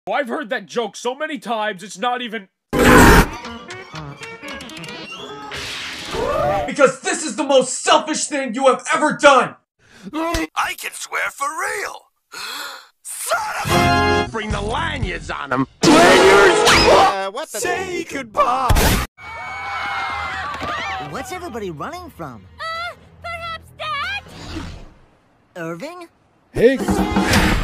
I've heard that joke so many times, it's not even... Because this is the most selfish thing you have ever done! I can swear for real! Son of a... Bring the lanyards on them! Lanyards? What the... Say goodbye! What's everybody running from? Perhaps Dad? Irving? Hey!